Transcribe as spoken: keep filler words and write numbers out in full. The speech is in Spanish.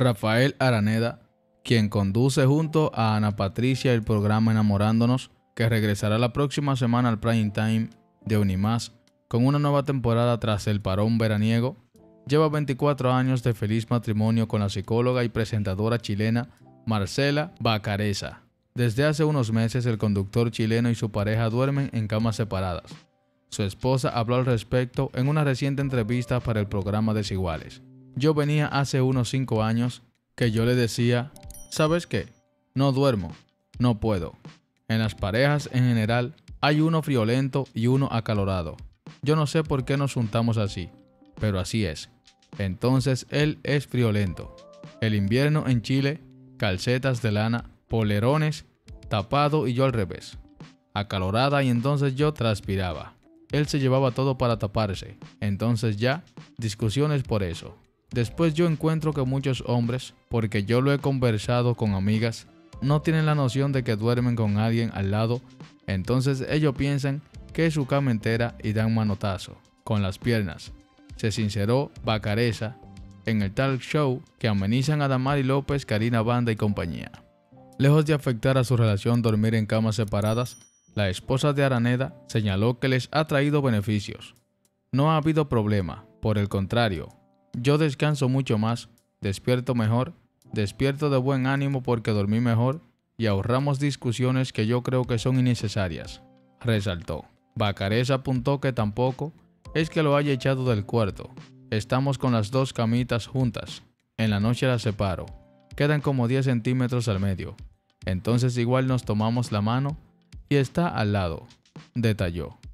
Rafael Araneda, quien conduce junto a Ana Patricia el programa Enamorándonos, que regresará la próxima semana al prime time de Unimás con una nueva temporada tras el parón veraniego, lleva veinticuatro años de feliz matrimonio con la psicóloga y presentadora chilena Marcela Bacareza. Desde hace unos meses el conductor chileno y su pareja duermen en camas separadas. Su esposa habló al respecto en una reciente entrevista para el programa Desiguales. Yo venía hace unos cinco años que yo le decía, ¿sabes qué? No duermo, no puedo. En las parejas en general hay uno friolento y uno acalorado. Yo no sé por qué nos juntamos así, pero así es. Entonces él es friolento. El invierno en Chile, calcetas de lana, polerones, tapado y yo al revés. Acalorada y entonces yo transpiraba. Él se llevaba todo para taparse. Entonces ya, discusiones por eso. Después yo encuentro que muchos hombres, porque yo lo he conversado con amigas, no tienen la noción de que duermen con alguien al lado, entonces ellos piensan que es su cama entera y dan manotazo con las piernas. Se sinceró Bacareza en el talk show que amenizan a Damari López, Karina Banda y compañía. Lejos de afectar a su relación dormir en camas separadas, la esposa de Araneda señaló que les ha traído beneficios. No ha habido problema, por el contrario, yo descanso mucho más, despierto mejor, despierto de buen ánimo porque dormí mejor y ahorramos discusiones que yo creo que son innecesarias, resaltó. Bacareza apuntó que tampoco es que lo haya echado del cuarto. Estamos con las dos camitas juntas. En la noche las separo. Quedan como diez centímetros al medio. Entonces igual nos tomamos la mano y está al lado, detalló.